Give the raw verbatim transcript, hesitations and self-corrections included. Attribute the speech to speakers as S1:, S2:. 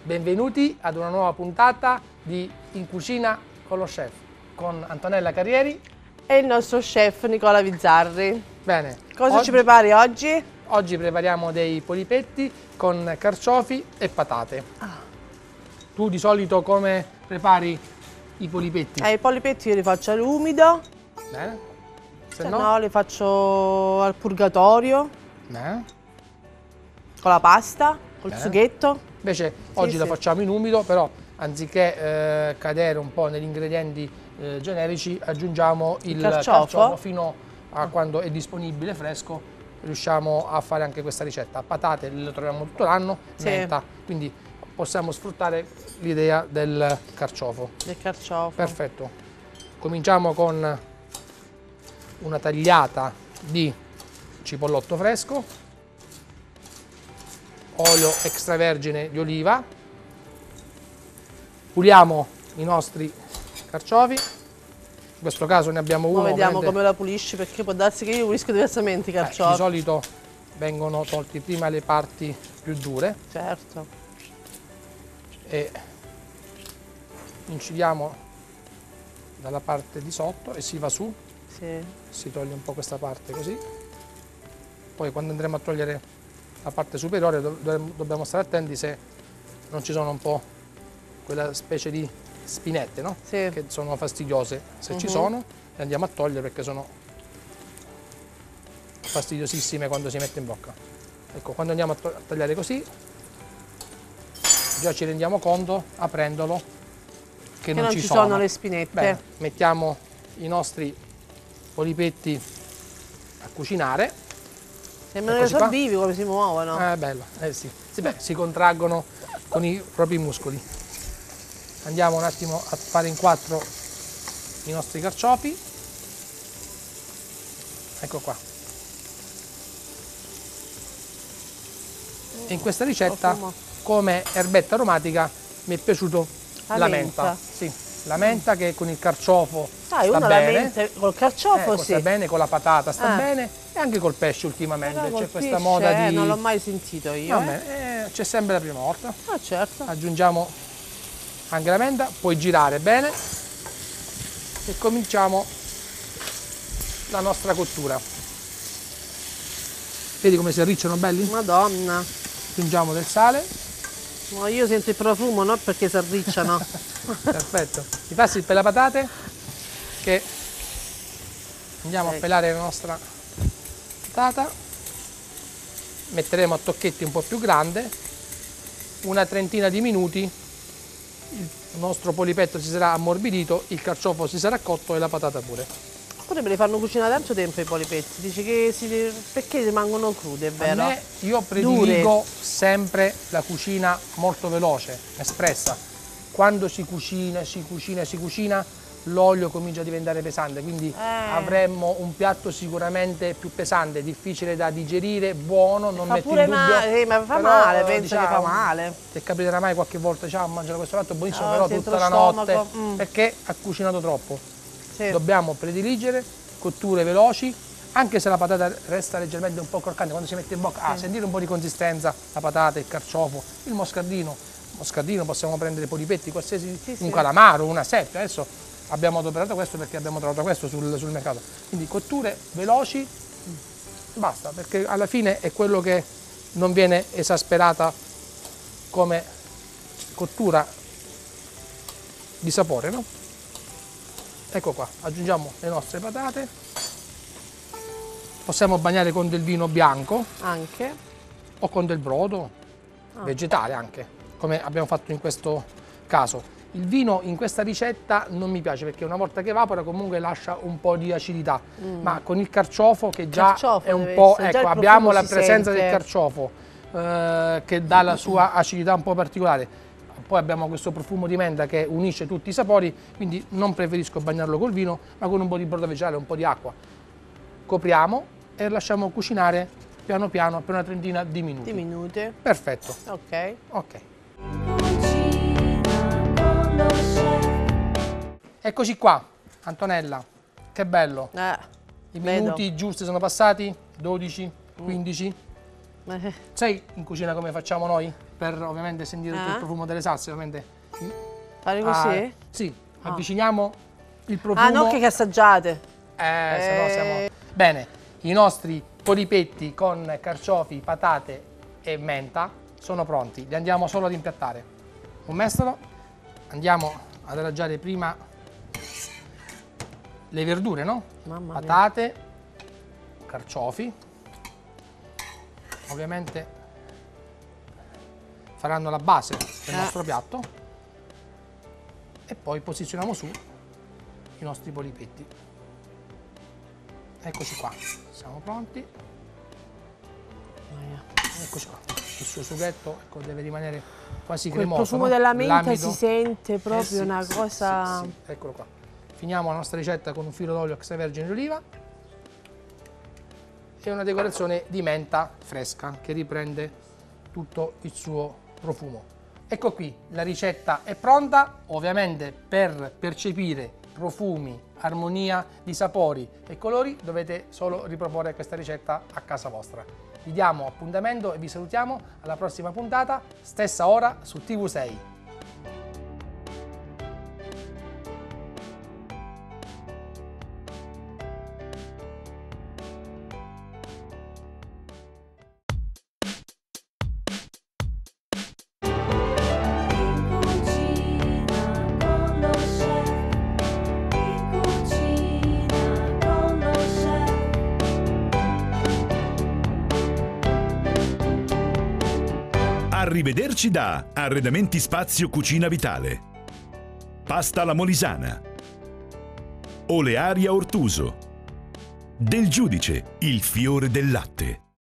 S1: Benvenuti ad una nuova puntata di In Cucina con lo Chef, con Antonella Carrieri
S2: e il nostro chef Nicola Bizzarri.
S1: Bene.
S2: Cosa
S1: oggi,
S2: ci prepari oggi?
S1: Oggi prepariamo dei polipetti con carciofi e patate.
S2: Ah.
S1: Tu di solito come prepari i polipetti?
S2: Eh, I polipetti io li faccio all'umido.
S1: Bene. Se,
S2: Se
S1: no?
S2: no li faccio al purgatorio.
S1: Bene.
S2: Con la pasta, col
S1: Bene.
S2: sughetto.
S1: Invece oggi
S2: sì,
S1: la
S2: sì.
S1: facciamo in umido, però anziché eh, cadere un po' negli ingredienti eh, generici, aggiungiamo il,
S2: Il carciofo?
S1: carciofo fino a quando è disponibile fresco. Riusciamo a fare anche questa ricetta. Patate le troviamo tutto l'anno,
S2: Sì.
S1: menta, quindi possiamo sfruttare l'idea del carciofo.
S2: Del carciofo.
S1: Perfetto. Cominciamo con una tagliata di cipollotto fresco, olio extravergine di oliva, puliamo i nostri carciofi, in questo caso ne abbiamo uno.
S2: Ora vediamo
S1: ovviamente,
S2: come la pulisci, perché può darsi che io pulisco diversamente i
S1: eh,
S2: carciofi.
S1: di solito vengono tolti prima le parti più dure
S2: Certo.
S1: e incidiamo dalla parte di sotto e si va su,
S2: Sì.
S1: si toglie un po' questa parte così, poi quando andremo a togliere la parte superiore dobbiamo stare attenti se non ci sono un po' quella specie di spinette, no?
S2: Sì.
S1: Che sono fastidiose. Se
S2: uh-huh.
S1: ci sono le andiamo a togliere perché sono fastidiosissime quando si mette in bocca. Ecco, quando andiamo a, to- a tagliare così già ci rendiamo conto aprendolo che,
S2: Che
S1: non,
S2: non
S1: ci,
S2: ci
S1: sono.
S2: sono le spinette.
S1: Bene, mettiamo i nostri polipetti a cucinare.
S2: Sembrano che sono vivi come si muovono.
S1: È eh, bello, eh sì. Sì, beh, si contraggono con i propri muscoli. Andiamo un attimo a fare in quattro i nostri carciofi. Ecco qua. E in questa ricetta,
S2: Profumo.
S1: come erbetta aromatica, mi è piaciuto
S2: La
S1: la
S2: menta.
S1: menta. Sì, la menta che con il carciofo
S2: Sai,
S1: sta
S2: uno
S1: bene.
S2: la menta col carciofo
S1: Ecco,
S2: sì.
S1: sta bene, con la patata sta
S2: Eh.
S1: bene e anche col pesce ultimamente.
S2: Però
S1: C'è
S2: col
S1: questa
S2: pesce,
S1: moda
S2: eh,
S1: di...
S2: non l'ho mai sentito io.
S1: Va
S2: eh.
S1: bene, eh, c'è sempre la prima volta.
S2: Ah, certo.
S1: Aggiungiamo anche la menta, puoi girare bene e cominciamo la nostra cottura. Vedi come si arricciano belli?
S2: Madonna.
S1: Aggiungiamo del sale.
S2: No, io sento il profumo, non perché si arricciano.
S1: Perfetto. Mi passi per le patate che andiamo
S2: Ecco.
S1: a pelare la nostra patata. Metteremo a tocchetti un po' più grande. Una trentina di minuti il nostro polipetto si sarà ammorbidito, il carciofo si sarà cotto e la patata pure.
S2: Pure me li fanno cucinare tanto tempo i polipetti. Dici che si, perché rimangono crude, è vero?
S1: A me, io prediligo sempre la cucina molto veloce, espressa. Quando si cucina, si cucina, si cucina, l'olio comincia a diventare pesante, quindi
S2: Eh.
S1: avremmo un piatto sicuramente più pesante, difficile da digerire, buono, non
S2: Fa
S1: metto
S2: pure
S1: in dubbio.
S2: male, eh, ma fa
S1: però,
S2: male, penso
S1: diciamo,
S2: che fa male.
S1: Ti capiterà mai qualche volta, diciamo, mangiare questo piatto buonissimo,
S2: Oh,
S1: però
S2: dentro
S1: tutta la
S2: lo
S1: notte,
S2: stomaco, mm.
S1: perché ha cucinato troppo.
S2: Sì.
S1: Dobbiamo prediligere cotture veloci, anche se la patata resta leggermente un po' croccante quando si mette in bocca. Ah, sentire un po' di consistenza, la patata, il carciofo, il moscardino. Moscardino possiamo prendere polipetti, qualsiasi,
S2: Sì,
S1: un
S2: sì.
S1: calamaro, una seppia. Adesso abbiamo adoperato questo perché abbiamo trovato questo sul, sul mercato. Quindi cotture veloci, basta, perché alla fine è quello che non viene esasperata come cottura di sapore, no? Ecco qua, aggiungiamo le nostre patate, possiamo bagnare con del vino bianco
S2: Anche.
S1: o con del brodo,
S2: Ah.
S1: vegetale anche, come abbiamo fatto in questo caso. Il vino in questa ricetta non mi piace perché una volta che evapora comunque lascia un po' di acidità,
S2: Mm.
S1: ma con il carciofo che già
S2: Carciofo
S1: è un
S2: deve
S1: po',
S2: essere, già
S1: ecco,
S2: il
S1: abbiamo
S2: profumo
S1: la
S2: si
S1: presenza
S2: sente.
S1: del carciofo eh, che dà la sua acidità un po' particolare. Poi abbiamo questo profumo di menta che unisce tutti i sapori, quindi non preferisco bagnarlo col vino, ma con un po' di brodo vegetale, un po' di acqua. Copriamo e lasciamo cucinare piano piano per una trentina di minuti.
S2: Di minuti.
S1: Perfetto.
S2: Ok.
S1: Ok. Eccoci qua, Antonella, che bello.
S2: Eh,
S1: I
S2: vedo.
S1: minuti giusti sono passati? dodici, quindici?
S2: Eh.
S1: Sai in cucina come facciamo noi? Per ovviamente sentire tutto
S2: Eh?
S1: il profumo delle salse, ovviamente.
S2: Fare così?
S1: Ah, sì, avviciniamo il profumo.
S2: Ah, no, che assaggiate.
S1: Eh, se no
S2: Eh.
S1: siamo... Bene, i nostri polipetti con carciofi, patate e menta sono pronti. Li andiamo solo ad impiattare. Un mestolo, andiamo ad adagiare prima le verdure, no?
S2: Mamma mia.
S1: Patate, carciofi. Ovviamente faranno la base del
S2: Eh.
S1: nostro piatto. E poi posizioniamo su i nostri polipetti. Eccoci qua, siamo pronti. Eccoci qua. Il suo sughetto, ecco, deve rimanere quasi
S2: Quel
S1: cremoso.
S2: profumo
S1: no?
S2: della menta
S1: L'amido.
S2: si sente proprio
S1: Eh sì,
S2: una
S1: sì,
S2: cosa...
S1: sì, sì, eccolo qua. Finiamo la nostra ricetta con un filo d'olio extravergine di oliva e una decorazione di menta fresca che riprende tutto il suo profumo. Ecco qui, la ricetta è pronta. Ovviamente per percepire profumi, armonia di sapori e colori dovete solo riproporre questa ricetta a casa vostra. Vi diamo appuntamento e vi salutiamo alla prossima puntata, stessa ora su T V sei.
S3: Arrivederci da Arredamenti Spazio Cucina Vitale. Pasta alla Molisana. Olearia Ortuso. Del Giudice, il fiore del latte.